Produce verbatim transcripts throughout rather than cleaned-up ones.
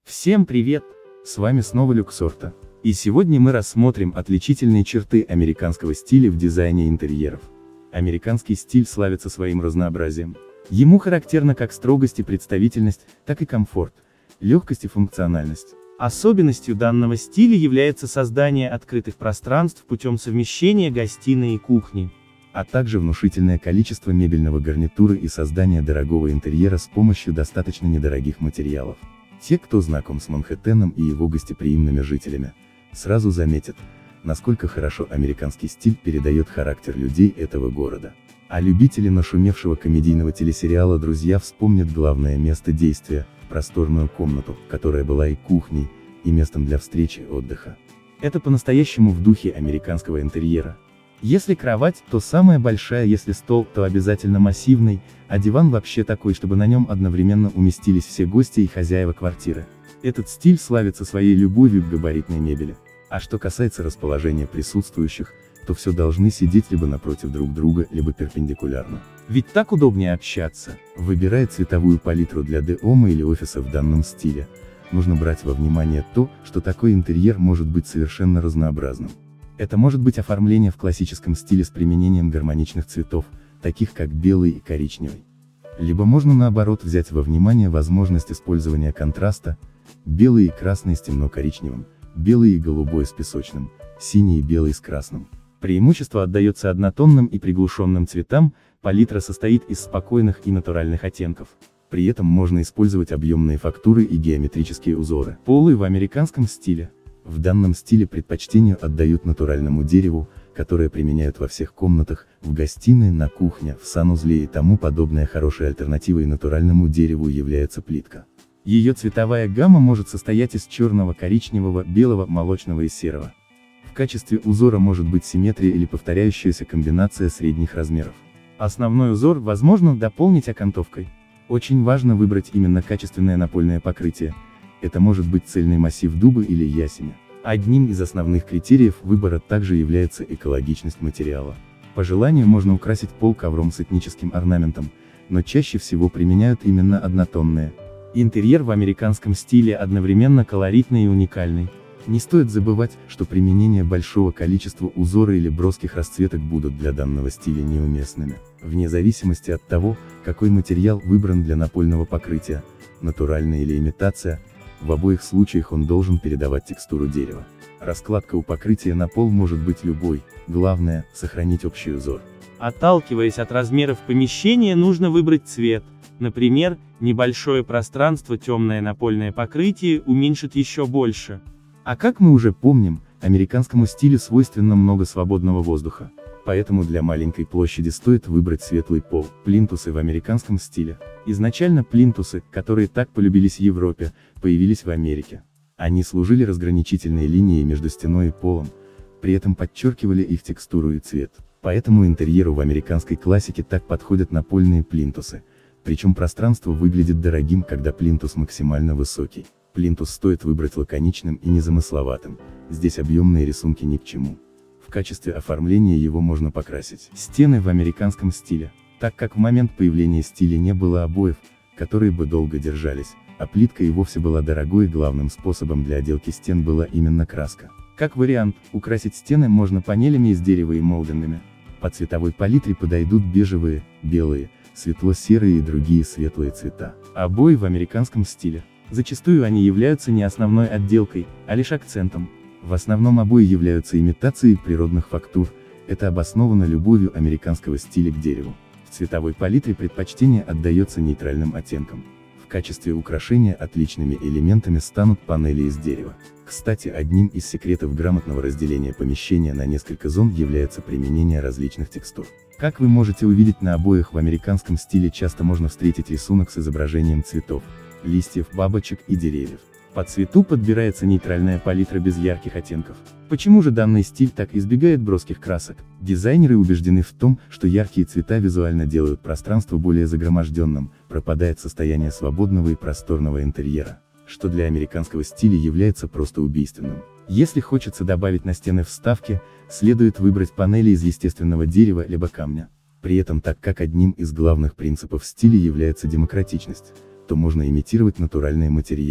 Всем привет! С вами снова Люксорта. И сегодня мы рассмотрим отличительные черты американского стиля в дизайне интерьеров. Американский стиль славится своим разнообразием. Ему характерна как строгость и представительность, так и комфорт, легкость и функциональность. Особенностью данного стиля является создание открытых пространств путем совмещения гостиной и кухни, а также внушительное количество мебельного гарнитура и создание дорогого интерьера с помощью достаточно недорогих материалов. Те, кто знаком с Манхэттеном и его гостеприимными жителями, сразу заметят, насколько хорошо американский стиль передает характер людей этого города. А любители нашумевшего комедийного телесериала «Друзья» вспомнят главное место действия, просторную комнату, которая была и кухней, и местом для встречи и отдыха. Это по-настоящему в духе американского интерьера. Если кровать, то самая большая, если стол, то обязательно массивный, а диван вообще такой, чтобы на нем одновременно уместились все гости и хозяева квартиры. Этот стиль славится своей любовью к габаритной мебели. А что касается расположения присутствующих, то все должны сидеть либо напротив друг друга, либо перпендикулярно. Ведь так удобнее общаться. Выбирая цветовую палитру для дома или офиса в данном стиле, нужно брать во внимание то, что такой интерьер может быть совершенно разнообразным. Это может быть оформление в классическом стиле с применением гармоничных цветов, таких как белый и коричневый. Либо можно наоборот взять во внимание возможность использования контраста, белый и красный с темно-коричневым, белый и голубой с песочным, синий и белый с красным. Преимущество отдается однотонным и приглушенным цветам, палитра состоит из спокойных и натуральных оттенков. При этом можно использовать объемные фактуры и геометрические узоры. Полы в американском стиле. В данном стиле предпочтение отдают натуральному дереву, которое применяют во всех комнатах, в гостиной, на кухне, в санузле и тому подобное. Хорошей альтернативой натуральному дереву является плитка. Ее цветовая гамма может состоять из черного, коричневого, белого, молочного и серого. В качестве узора может быть симметрия или повторяющаяся комбинация средних размеров. Основной узор возможно дополнить окантовкой. Очень важно выбрать именно качественное напольное покрытие. Это может быть цельный массив дуба или ясеня. Одним из основных критериев выбора также является экологичность материала. По желанию можно украсить пол ковром с этническим орнаментом, но чаще всего применяют именно однотонные. Интерьер в американском стиле одновременно колоритный и уникальный. Не стоит забывать, что применение большого количества узора или броских расцветок будут для данного стиля неуместными, вне зависимости от того, какой материал выбран для напольного покрытия, натуральная или имитация. В обоих случаях он должен передавать текстуру дерева. Раскладка у покрытия на пол может быть любой, главное – сохранить общий узор. Отталкиваясь от размеров помещения, нужно выбрать цвет. Например, небольшое пространство темное напольное покрытие уменьшит еще больше. А как мы уже помним, американскому стилю свойственно много свободного воздуха. Поэтому для маленькой площади стоит выбрать светлый пол. Плинтусы в американском стиле. Изначально плинтусы, которые так полюбились в Европе, появились в Америке. Они служили разграничительной линией между стеной и полом, при этом подчеркивали их текстуру и цвет. Поэтому интерьеру в американской классике так подходят напольные плинтусы. Причем пространство выглядит дорогим, когда плинтус максимально высокий. Плинтус стоит выбрать лаконичным и незамысловатым, здесь объемные рисунки ни к чему. В качестве оформления его можно покрасить. Стены в американском стиле. Так как в момент появления стиля не было обоев, которые бы долго держались, а плитка и вовсе была дорогой, главным способом для отделки стен была именно краска. Как вариант, украсить стены можно панелями из дерева и молдинами. По цветовой палитре подойдут бежевые, белые, светло-серые и другие светлые цвета. Обои в американском стиле. Зачастую они являются не основной отделкой, а лишь акцентом. В основном обои являются имитацией природных фактур, это обосновано любовью американского стиля к дереву. В цветовой палитре предпочтение отдается нейтральным оттенкам. В качестве украшения отличными элементами станут панели из дерева. Кстати, одним из секретов грамотного разделения помещения на несколько зон является применение различных текстур. Как вы можете увидеть, на обоях в американском стиле часто можно встретить рисунок с изображением цветов, листьев, бабочек и деревьев. По цвету подбирается нейтральная палитра без ярких оттенков. Почему же данный стиль так избегает броских красок? Дизайнеры убеждены в том, что яркие цвета визуально делают пространство более загроможденным, пропадает состояние свободного и просторного интерьера, что для американского стиля является просто убийственным. Если хочется добавить на стены вставки, следует выбрать панели из естественного дерева либо камня. При этом, так как одним из главных принципов стиля является демократичность, то можно имитировать натуральные материалы,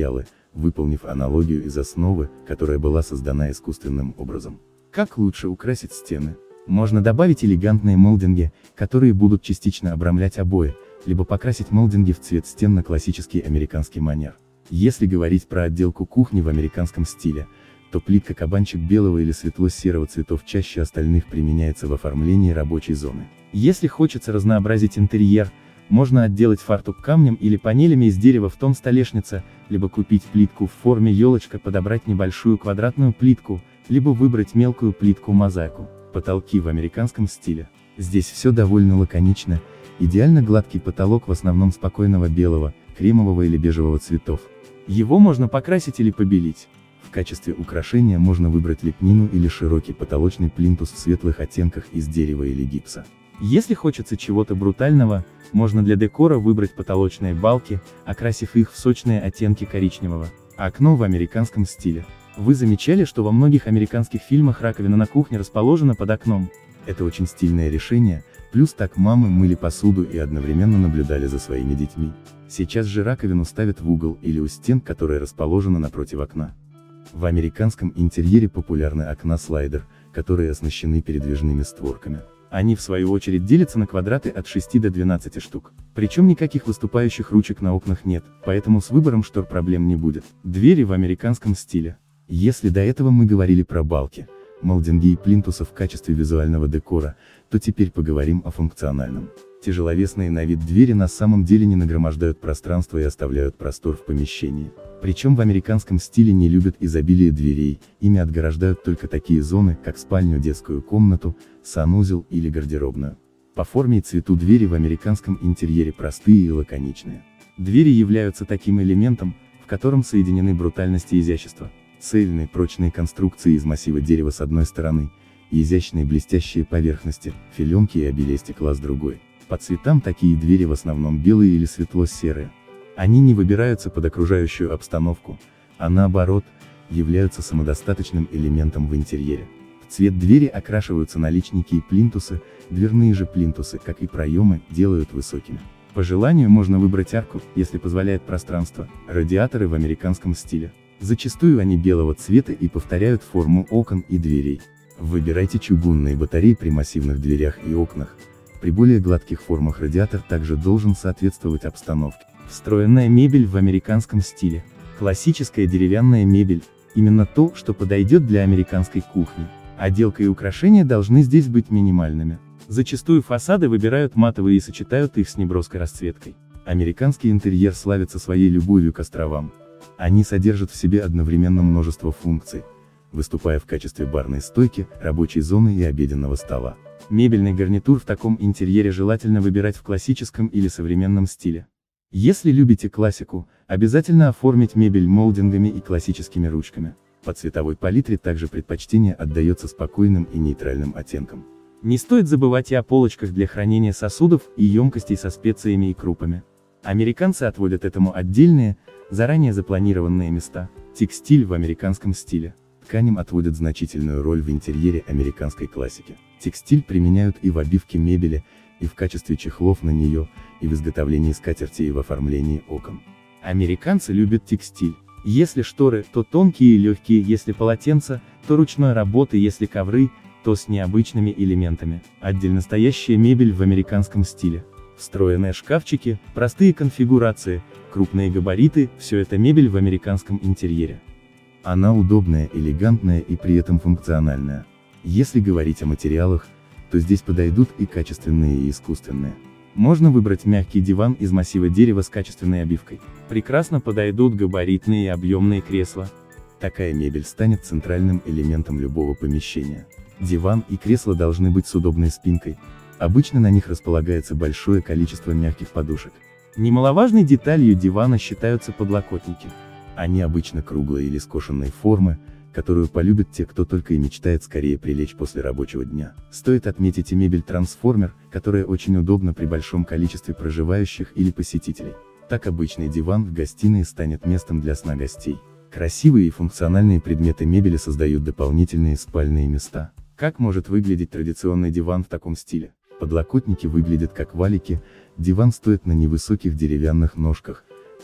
выполнив аналогию из основы, которая была создана искусственным образом. Как лучше украсить стены? Можно добавить элегантные молдинги, которые будут частично обрамлять обои, либо покрасить молдинги в цвет стен на классический американский манер. Если говорить про отделку кухни в американском стиле, то плитка кабанчик белого или светло-серого цветов чаще остальных применяется в оформлении рабочей зоны. Если хочется разнообразить интерьер, можно отделать фартук камнем или панелями из дерева в тон столешница, либо купить плитку в форме елочка, подобрать небольшую квадратную плитку, либо выбрать мелкую плитку-мозаику. Потолки в американском стиле. Здесь все довольно лаконично, идеально гладкий потолок в основном спокойного белого, кремового или бежевого цветов. Его можно покрасить или побелить. В качестве украшения можно выбрать лепнину или широкий потолочный плинтус в светлых оттенках из дерева или гипса. Если хочется чего-то брутального, можно для декора выбрать потолочные балки, окрасив их в сочные оттенки коричневого. Окно в американском стиле. Вы замечали, что во многих американских фильмах раковина на кухне расположена под окном? Это очень стильное решение, плюс так мамы мыли посуду и одновременно наблюдали за своими детьми. Сейчас же раковину ставят в угол или у стен, которая расположена напротив окна. В американском интерьере популярны окна-слайдер, которые оснащены передвижными створками. Они в свою очередь делятся на квадраты от шести до двенадцати штук. Причем никаких выступающих ручек на окнах нет, поэтому с выбором штор проблем не будет. Двери в американском стиле. Если до этого мы говорили про балки, молдинги и плинтусы в качестве визуального декора, то теперь поговорим о функциональном. Тяжеловесные на вид двери на самом деле не нагромождают пространство и оставляют простор в помещении. Причем в американском стиле не любят изобилие дверей, ими отгораждают только такие зоны, как спальню, детскую комнату, санузел или гардеробную. По форме и цвету двери в американском интерьере простые и лаконичные. Двери являются таким элементом, в котором соединены брутальность и изящество. Цельные прочные конструкции из массива дерева с одной стороны, и изящные блестящие поверхности, филенки и обилие стекла с другой. По цветам такие двери в основном белые или светло-серые. Они не выбираются под окружающую обстановку, а наоборот, являются самодостаточным элементом в интерьере. В цвет двери окрашиваются наличники и плинтусы, дверные же плинтусы, как и проемы, делают высокими. По желанию можно выбрать арку, если позволяет пространство, радиаторы в американском стиле. Зачастую они белого цвета и повторяют форму окон и дверей. Выбирайте чугунные батареи при массивных дверях и окнах. При более гладких формах радиатор также должен соответствовать обстановке. Встроенная мебель в американском стиле. Классическая деревянная мебель – именно то, что подойдет для американской кухни. Отделка и украшения должны здесь быть минимальными. Зачастую фасады выбирают матовые и сочетают их с неброской расцветкой. Американский интерьер славится своей любовью к островам. Они содержат в себе одновременно множество функций, выступая в качестве барной стойки, рабочей зоны и обеденного стола. Мебельный гарнитур в таком интерьере желательно выбирать в классическом или современном стиле. Если любите классику, обязательно оформить мебель молдингами и классическими ручками. По цветовой палитре также предпочтение отдается спокойным и нейтральным оттенкам. Не стоит забывать и о полочках для хранения сосудов и емкостей со специями и крупами. Американцы отводят этому отдельные, заранее запланированные места. Текстиль в американском стиле. Тканям отводят значительную роль в интерьере американской классики. Текстиль применяют и в обивке мебели, и в качестве чехлов на нее, и в изготовлении скатерти и в оформлении окон. Американцы любят текстиль. Если шторы, то тонкие и легкие, если полотенца, то ручной работы, если ковры, то с необычными элементами. Отдельно стоящая мебель в американском стиле. Встроенные шкафчики, простые конфигурации, крупные габариты – все это мебель в американском интерьере. Она удобная, элегантная и при этом функциональная. Если говорить о материалах, то здесь подойдут и качественные, и искусственные. Можно выбрать мягкий диван из массива дерева с качественной обивкой. Прекрасно подойдут габаритные и объемные кресла. Такая мебель станет центральным элементом любого помещения. Диван и кресло должны быть с удобной спинкой. Обычно на них располагается большое количество мягких подушек. Немаловажной деталью дивана считаются подлокотники. Они обычно круглой или скошенной формы, которую полюбят те, кто только и мечтает скорее прилечь после рабочего дня. Стоит отметить и мебель-трансформер, которая очень удобна при большом количестве проживающих или посетителей. Так обычный диван в гостиной станет местом для сна гостей. Красивые и функциональные предметы мебели создают дополнительные спальные места. Как может выглядеть традиционный диван в таком стиле? Подлокотники выглядят как валики, диван стоит на невысоких деревянных ножках,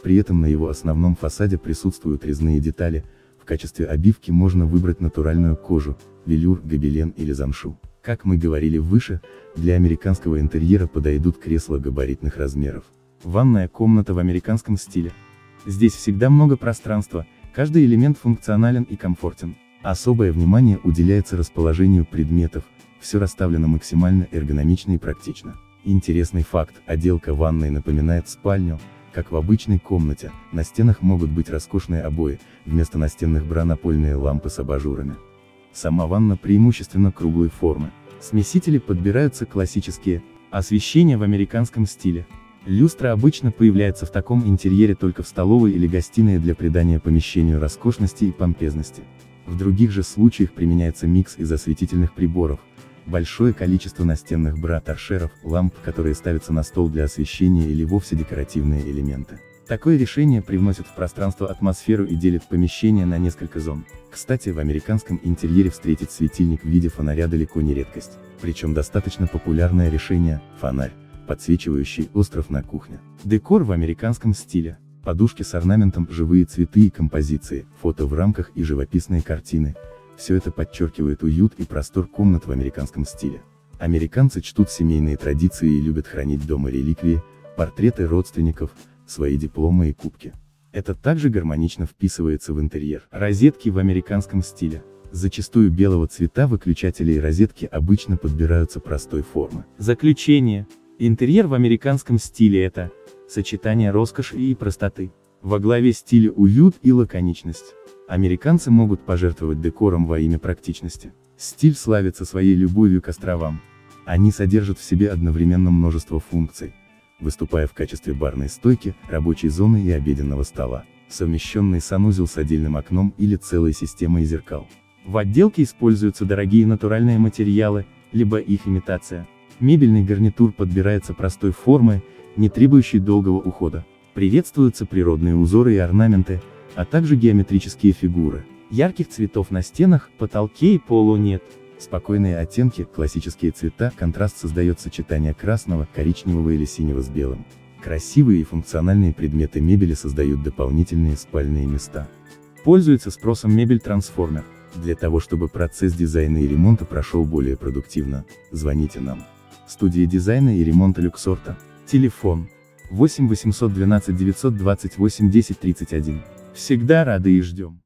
При этом на его основном фасаде присутствуют резные детали, в качестве обивки можно выбрать натуральную кожу, велюр, гобелен или замшу. Как мы говорили выше, для американского интерьера подойдут кресла габаритных размеров. Ванная комната в американском стиле. Здесь всегда много пространства, каждый элемент функционален и комфортен. Особое внимание уделяется расположению предметов, все расставлено максимально эргономично и практично. Интересный факт: отделка ванной напоминает спальню, как в обычной комнате, на стенах могут быть роскошные обои, вместо настенных бра напольные лампы с абажурами. Сама ванна преимущественно круглой формы. Смесители подбираются классические, освещение в американском стиле. Люстра обычно появляется в таком интерьере только в столовой или гостиной для придания помещению роскошности и помпезности. В других же случаях применяется микс из осветительных приборов, большое количество настенных бра, торшеров, ламп, которые ставятся на стол для освещения, или вовсе декоративные элементы. Такое решение привносит в пространство атмосферу и делит помещение на несколько зон. Кстати, в американском интерьере встретить светильник в виде фонаря далеко не редкость. Причем достаточно популярное решение – фонарь, подсвечивающий остров на кухне. Декор в американском стиле. Подушки с орнаментом, живые цветы и композиции, фото в рамках и живописные картины. Все это подчеркивает уют и простор комнат в американском стиле. Американцы чтут семейные традиции и любят хранить дома реликвии, портреты родственников, свои дипломы и кубки. Это также гармонично вписывается в интерьер. Розетки в американском стиле. Зачастую белого цвета выключатели и розетки обычно подбираются простой формы. Заключение. Интерьер в американском стиле — это сочетание роскоши и простоты. Во главе стиля уют и лаконичность. Американцы могут пожертвовать декором во имя практичности. Стиль славится своей любовью к островам. Они содержат в себе одновременно множество функций, выступая в качестве барной стойки, рабочей зоны и обеденного стола, совмещенный санузел с отдельным окном или целой системой зеркал. В отделке используются дорогие натуральные материалы, либо их имитация. Мебельный гарнитур подбирается простой формы, не требующей долгого ухода. Приветствуются природные узоры и орнаменты, а также геометрические фигуры. Ярких цветов на стенах, потолке и полу нет. Спокойные оттенки, классические цвета, контраст создает сочетание красного, коричневого или синего с белым. Красивые и функциональные предметы мебели создают дополнительные спальные места. Пользуется спросом мебель-трансформер. Для того чтобы процесс дизайна и ремонта прошел более продуктивно, звоните нам. Студия дизайна и ремонта Люксорта. Телефон восемь восемьсот двенадцать девятьсот двадцать восемь десять тридцать один. Всегда рады и ждем.